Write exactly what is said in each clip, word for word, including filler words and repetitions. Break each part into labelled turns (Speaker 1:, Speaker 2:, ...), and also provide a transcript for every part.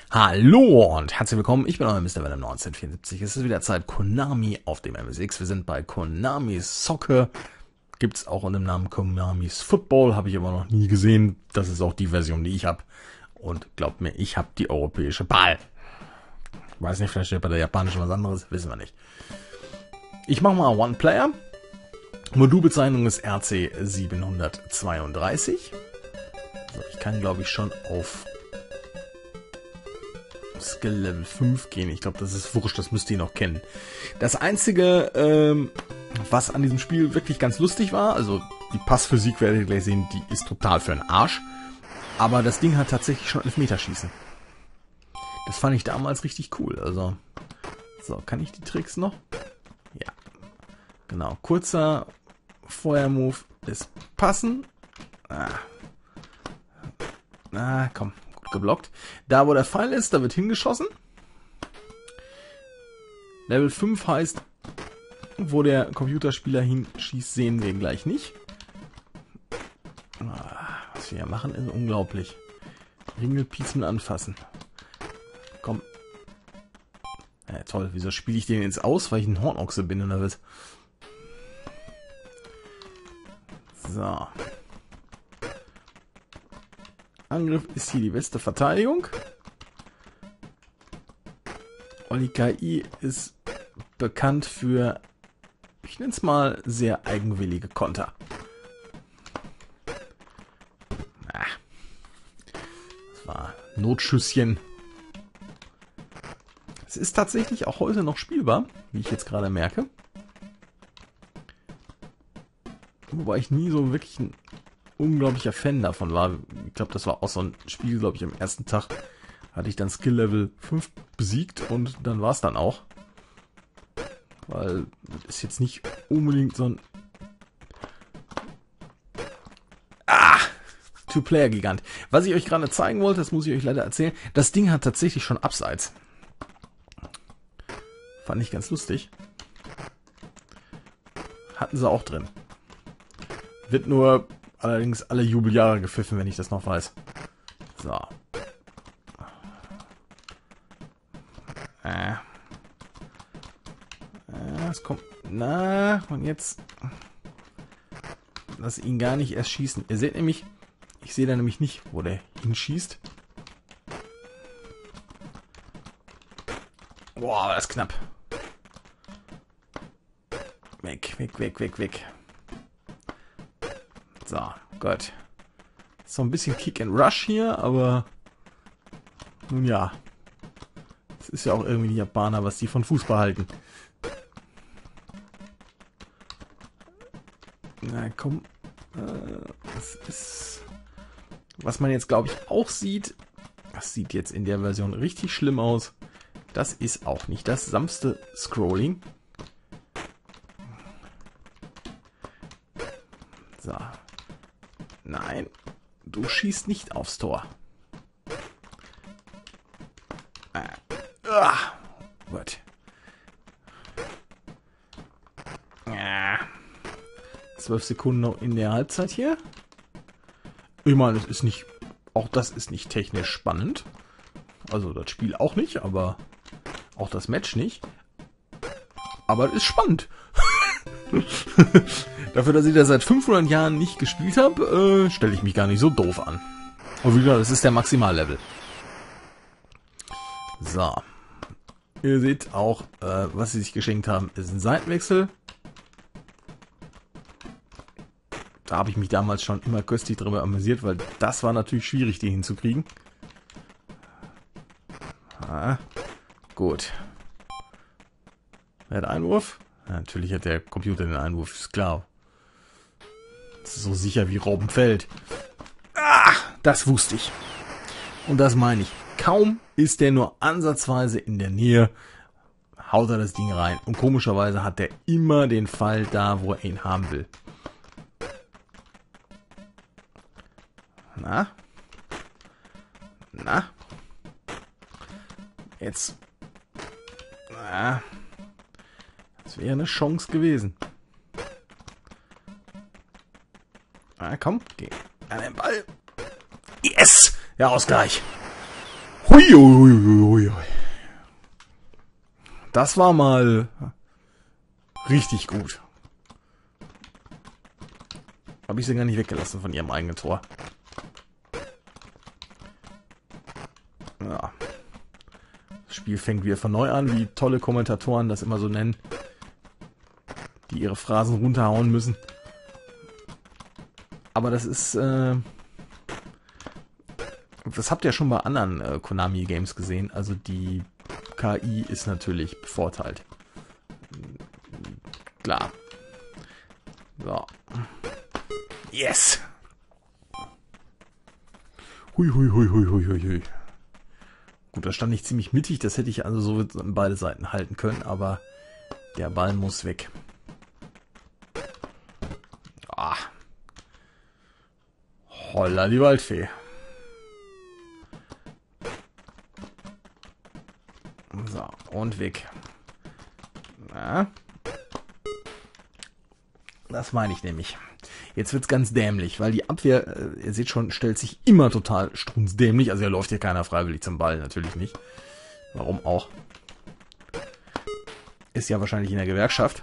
Speaker 1: Hallo und herzlich willkommen, ich bin euer Mister Venom neunzehnhundertvierundsiebzig. Es ist wieder Zeit Konami auf dem M S X. Wir sind bei Konami's Soccer. Gibt's auch unter dem Namen Konami's Football, habe ich aber noch nie gesehen. Das ist auch die Version, die ich habe. Und glaubt mir, ich habe die europäische Ball. Weiß nicht, vielleicht steht bei der japanischen was anderes, wissen wir nicht. Ich mache mal One Player. Modulbezeichnung ist R C siebenhundertzweiunddreißig. So, ich kann glaube ich schon auf Skill Level fünf gehen. Ich glaube, das ist wurscht, das müsst ihr noch kennen. Das Einzige, ähm, was an diesem Spiel wirklich ganz lustig war, also die Passphysik werdet ihr gleich sehen, die ist total für den Arsch. Aber das Ding hat tatsächlich schon Elfmeterschießen. Das fand ich damals richtig cool. Also, so, kann ich die Tricks noch? Ja. Genau, kurzer Feuermove ist passen. Ah. Ah, komm. Geblockt. Da, wo der Pfeil ist, da wird hingeschossen. Level fünf heißt, wo der Computerspieler hinschießt, sehen wir gleich nicht. Was wir hier machen, ist unglaublich. Ringelpiezen anfassen. Komm. Ja, toll. Wieso spiele ich den jetzt aus? Weil ich ein Hornochse bin oder was? So. Angriff ist hier die beste Verteidigung. Oli K I ist bekannt für, ich nenne es mal, sehr eigenwillige Konter. Ah. Das war Notschüsschen. Es ist tatsächlich auch heute noch spielbar, wie ich jetzt gerade merke. Wobei ich nie so wirklich ein unglaublicher Fan davon war. Ich glaube, das war auch so ein Spiel, glaube ich, am ersten Tag hatte ich dann Skill Level fünf besiegt und dann war es dann auch. Weil das ist jetzt nicht unbedingt so ein Ah! Two-Player-Gigant. Was ich euch gerade zeigen wollte, das muss ich euch leider erzählen, das Ding hat tatsächlich schon Abseits. Fand ich ganz lustig. Hatten sie auch drin. Wird nur allerdings alle Jubeljahre gepfiffen, wenn ich das noch weiß. So. Äh. Äh, es kommt. Na, und jetzt. Lass ihn gar nicht erst schießen. Ihr seht nämlich, ich sehe da nämlich nicht, wo der hinschießt. Boah, das ist knapp. Weg, weg, weg, weg, weg. So, Gott. So ein bisschen Kick and Rush hier, aber nun ja. Es ist ja auch irgendwie die Japaner, was die von Fußball halten. Na komm. Das ist, was man jetzt, glaube ich, auch sieht. Das sieht jetzt in der Version richtig schlimm aus. Das ist auch nicht das sanfte Scrolling. So. Nein, du schießt nicht aufs Tor. Äh, ah, gut. Äh, Zwölf Sekunden noch in der Halbzeit hier. Ich meine, es ist nicht, auch das ist nicht technisch spannend. Also das Spiel auch nicht, aber auch das Match nicht. Aber es ist spannend. Dafür, dass ich das seit fünfhundert Jahren nicht gespielt habe, äh, stelle ich mich gar nicht so doof an. Und wie gesagt, das ist der Maximallevel. So. Ihr seht auch, äh, was sie sich geschenkt haben, ist ein Seitenwechsel. Da habe ich mich damals schon immer köstlich drüber amüsiert, weil das war natürlich schwierig, die hinzukriegen. Ah, gut. Wer hat Einwurf? Ja, natürlich hat der Computer den Einwurf, ist klar. Das ist so sicher wie Robbenfeld. Ah, das wusste ich. Und das meine ich. Kaum ist der nur ansatzweise in der Nähe, haut er das Ding rein. Und komischerweise hat der immer den Fall da, wo er ihn haben will. Na? Na? Jetzt. Na? Das wäre eine Chance gewesen. Ah, komm, geh an den Ball. Yes! Der Ausgleich. Hui, hui, hui, hui. Das war mal richtig gut. Habe ich sie gar nicht weggelassen von ihrem eigenen Tor. Ja. Das Spiel fängt wieder von neu an, wie tolle Kommentatoren das immer so nennen, die ihre Phrasen runterhauen müssen. Aber das ist, äh, das habt ihr schon bei anderen äh, Konami-Games gesehen. Also die K I ist natürlich bevorteilt. Klar. So. Yes! Hui, hui, hui, hui, hui, hui, hui. Gut, da stand ich ziemlich mittig. Das hätte ich also so an beide Seiten halten können, aber der Ball muss weg. Ah. Holla die Waldfee. So, und weg. Na? Das meine ich nämlich. Jetzt wird's ganz dämlich, weil die Abwehr, äh, ihr seht schon, stellt sich immer total strunzdämlich. Also hier läuft hier keiner freiwillig zum Ball, natürlich nicht. Warum auch? Ist ja wahrscheinlich in der Gewerkschaft.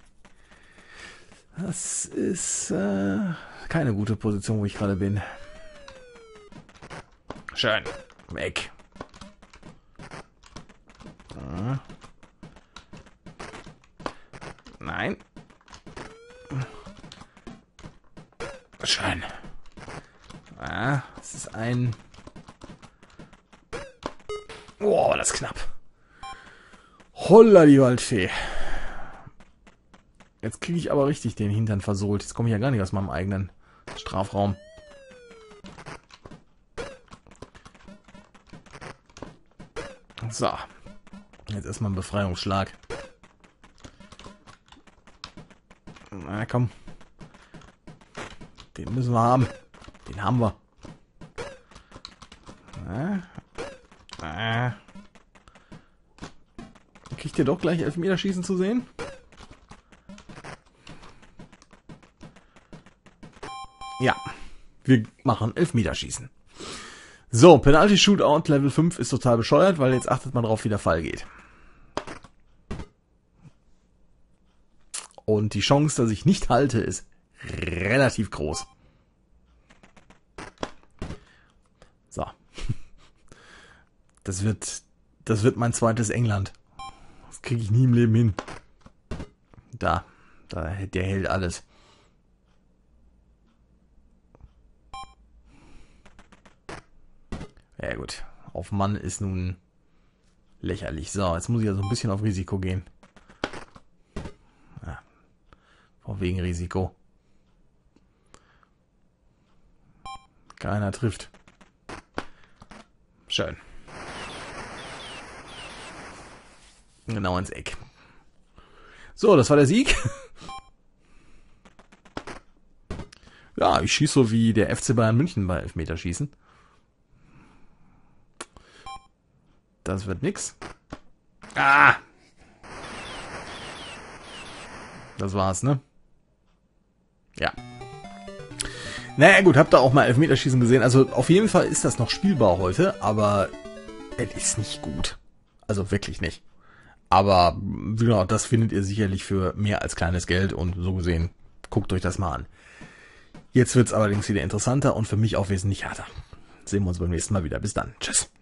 Speaker 1: Das ist äh, keine gute Position, wo ich gerade bin. Schön. Weg. Ja. Nein. Schön. Ah, das ist ein... Oh, das ist knapp. Holla die Waldfee. Jetzt kriege ich aber richtig den Hintern versohlt. Jetzt komme ich ja gar nicht aus meinem eigenen Strafraum. So. Jetzt erstmal ein Befreiungsschlag. Na komm. Den müssen wir haben. Den haben wir. Na, na. Kriegt ihr doch gleich Elfmeterschießen zu sehen? Ja. Wir machen Elfmeterschießen. So, Penalty Shootout Level fünf ist total bescheuert, weil jetzt achtet man drauf, wie der Fall geht. Und die Chance, dass ich nicht halte, ist relativ groß. So. Das wird, das wird mein zweites England. Das kriege ich nie im Leben hin. Da, da, der hält alles. Ja gut, auf Mann ist nun lächerlich. So, jetzt muss ich ja so ein bisschen auf Risiko gehen. Ja, von wegen Risiko. Keiner trifft. Schön. Genau ins Eck. So, das war der Sieg. Ja, ich schieße so wie der F C Bayern München bei Elfmeterschießen. Das wird nix. Ah! Das war's, ne? Ja. Naja gut, habt ihr auch mal Elfmeterschießen gesehen. Also auf jeden Fall ist das noch spielbar heute, aber es ist nicht gut. Also wirklich nicht. Aber genau, das findet ihr sicherlich für mehr als kleines Geld und so gesehen, guckt euch das mal an. Jetzt wird's allerdings wieder interessanter und für mich auch wesentlich härter. Sehen wir uns beim nächsten Mal wieder. Bis dann. Tschüss.